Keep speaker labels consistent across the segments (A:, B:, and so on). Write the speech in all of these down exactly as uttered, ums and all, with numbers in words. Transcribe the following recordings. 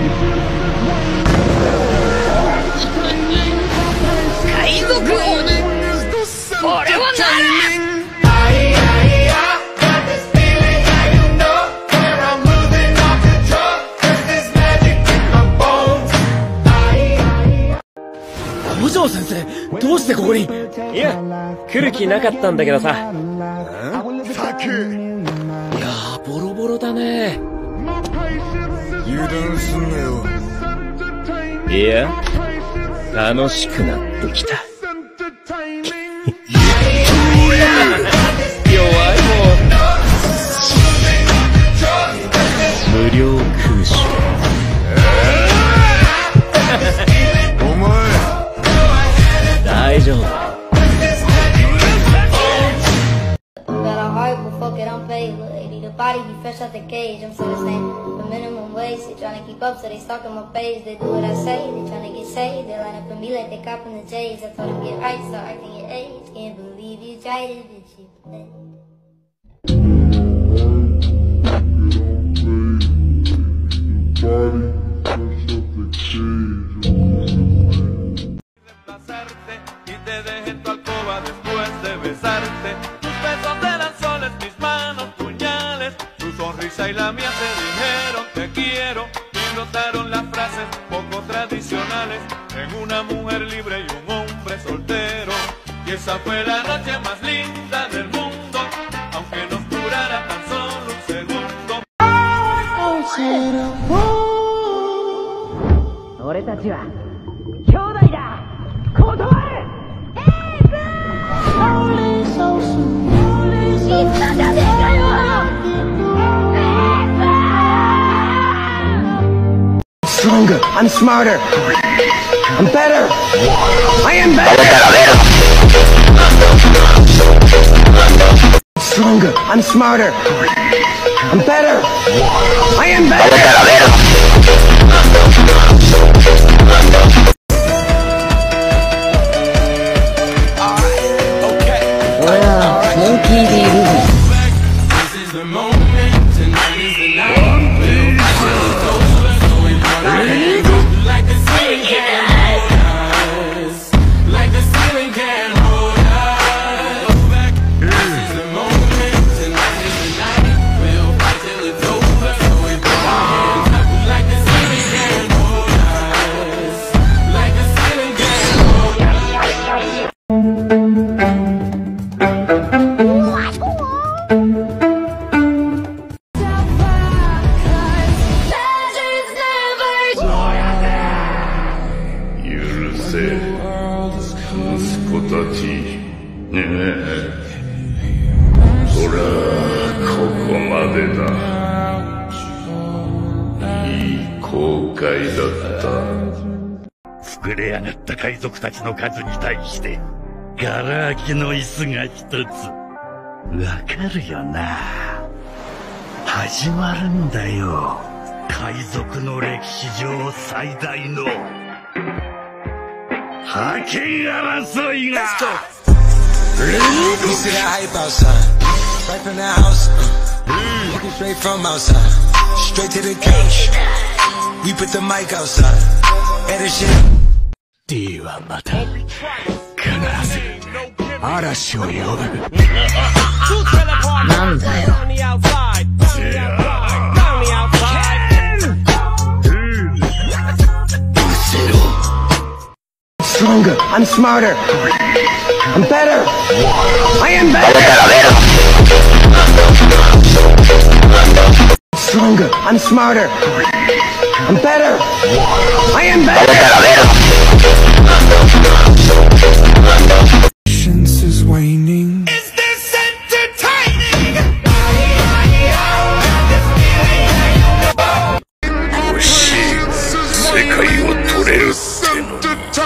A: 海賊王に俺はなる。
B: 五条先生、どうしてここに？い
C: や、来る気なかったんだけどさ。
B: さく。いやー、ボロボロだね。油断すんなよ。
C: いや、楽しくなってきた。弱いもん。無料空襲。
B: お前大丈夫。
D: Fuck it, I'm paid. Lady, the body be fresh out the cage. I'm still the same. The minimum wage, they tryna keep up, so they stalking my page. They do what I say, they tryna get saved. They line up for me like they copping the J's. I told them get right, so I can get age. Can't believe you tried it, bitch, you play.
E: Y te dejé en tu alcoba después de besarte. Tus besos eran soles, mis manos puñales. Tu sonrisa y la mía te dijeron te quiero. Y brotaron las frases poco tradicionales en una mujer libre y un hombre soltero. Y esa fue la noche más linda del mundo, aunque nos durara tan solo un segundo.
A: 俺たちは兄弟だ。断る。言ったじゃねえかよ。
F: Stronger, I'm smarter, I'm better, I am better. Stronger, I'm smarter, I'm better, I am better.
A: Monkey D. Luffy.
E: This is the moment, tonight is the night. We'll fight till it's over, so we run like the ceiling can't hold us, like the ceiling can't hold us. This is the moment, tonight is the night. We'll fight till it's over, so we run like the ceiling can't hold us, like the ceiling can't hold us.
G: 後悔だった。膨れ上がった海賊たちの数に対してガラ空きの椅子が一つ。わかるよな。始まるんだよ、海賊の歴史上最大の覇権争いが。
H: You see that hype outside, right from the house, uh, looking straight from outside, straight to the couch. We put the mic outside, edit shit.
B: D はまた必ず嵐を呼ぶ。
A: なんだよ。
F: Stronger, I'm smarter, I'm better, I am better. Stronger, I'm smarter, I'm better, I am better. Patience is waning.
E: Is this entertaining?
G: よし、世界を取れるっての。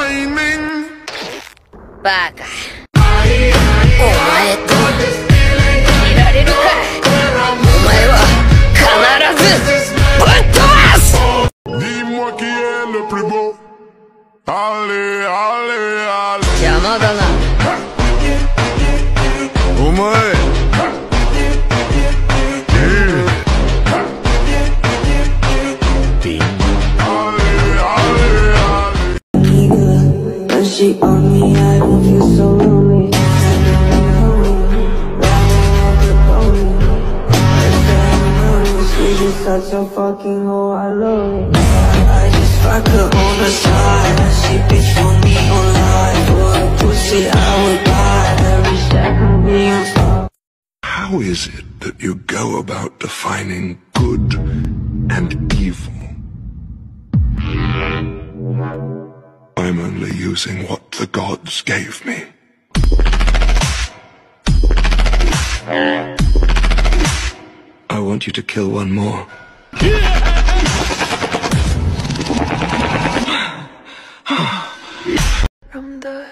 A: バカ。お前といられるか。お前は必ずぶっ飛ばす。
E: Dis-moi qui est le plus beau. Allez, allez, allez.
A: 邪魔だな。
B: お前。ビン。
I: shit on me, I don't feel so lonely. Such a fucking hoe, I love it. I just fuck her on the side. She bitch on me online. For a pussy I would buy. Every second being far.
J: How is it that you go about defining good and evil? I'm only using what the gods gave me. I want you to kill one more.
A: From dust.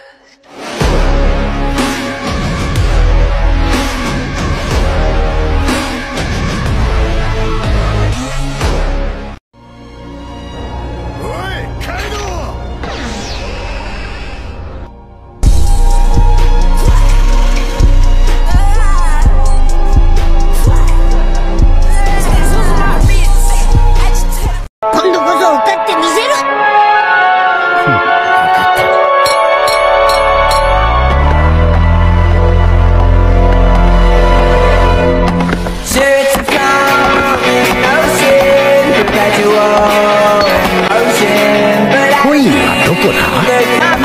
C: コインはどこだ？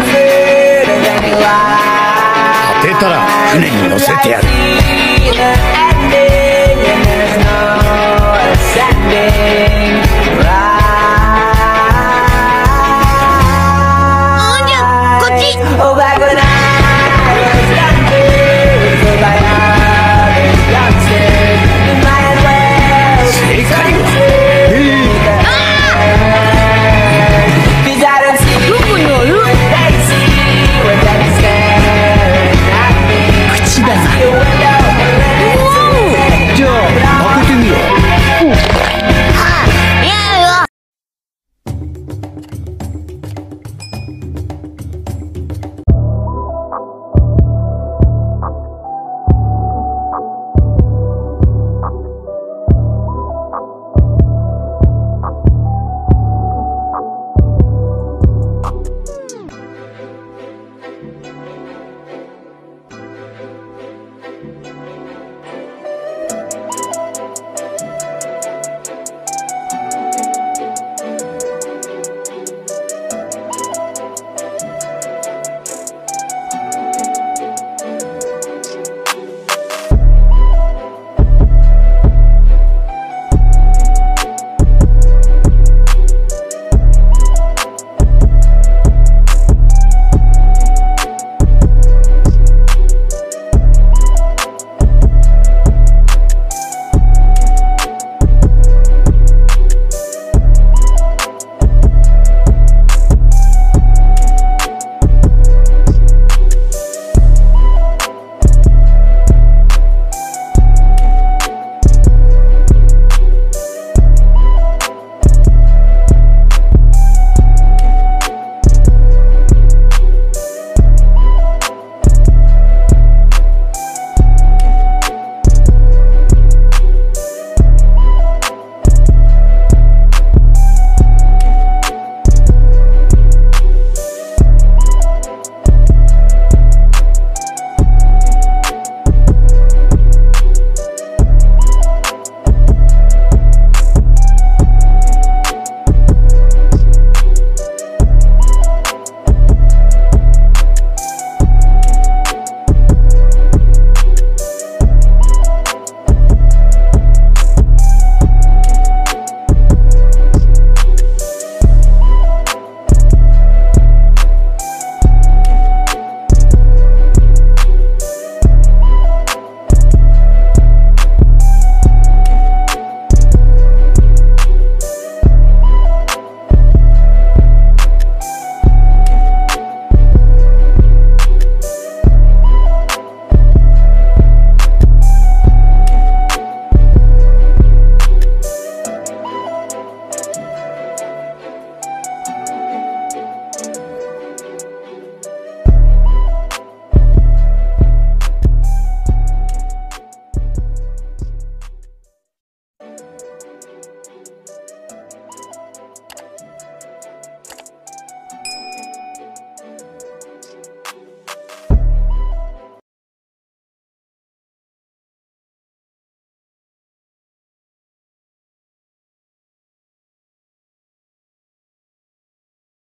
C: 当てたら船に乗せてやる。